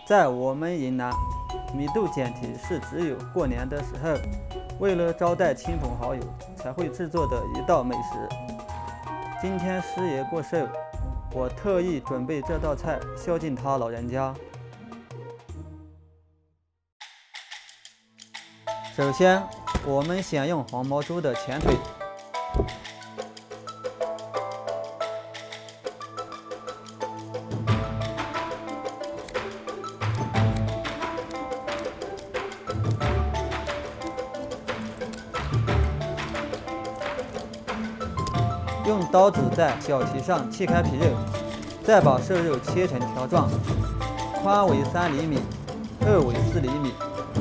在我们云南，米肚简体是只有过年的时候，为了招待亲朋好友才会制作的一道美食。今天师爷过寿，我特意准备这道菜孝敬他老人家。首先，我们先用黄毛猪的前腿。用刀子在小蹄上切开皮肉，再把瘦肉切成条状，宽为3厘米，厚为4厘米。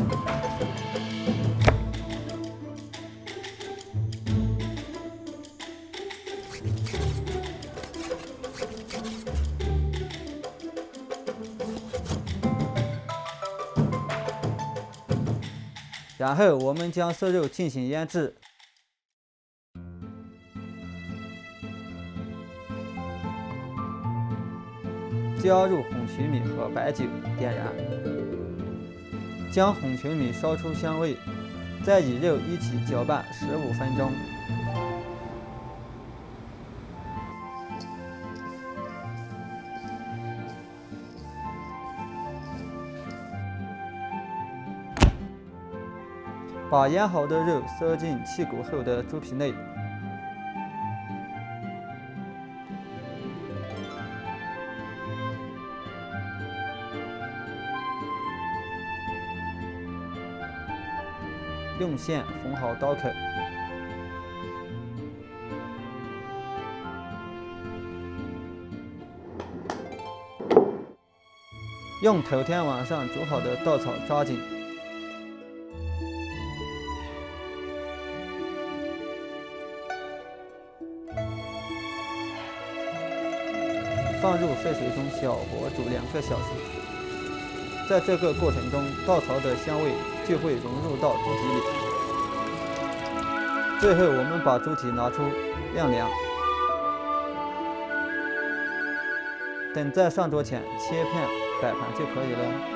然后我们将瘦肉进行腌制。加入红曲米和白酒，点燃，将红曲米烧出香味，再与肉一起搅拌15分钟。把腌好的肉塞进去骨后的猪皮内。用线缝好刀口，用头天晚上煮好的稻草扎紧，放入沸水中小火煮2个小时。在这个过程中，稻草的香味就会融入到猪蹄里。最后，我们把猪蹄拿出晾凉，等在上桌前切片摆盘就可以了。